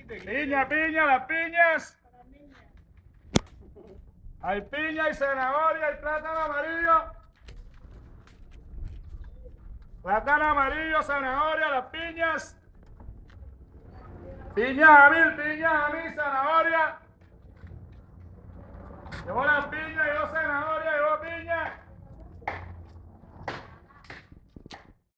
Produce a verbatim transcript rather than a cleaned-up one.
Piña, piña, las piñas. Hay piña, hay zanahoria, hay plátano amarillo. Plátano amarillo, zanahoria, las piñas. Piña a mil, piña a mil, zanahoria.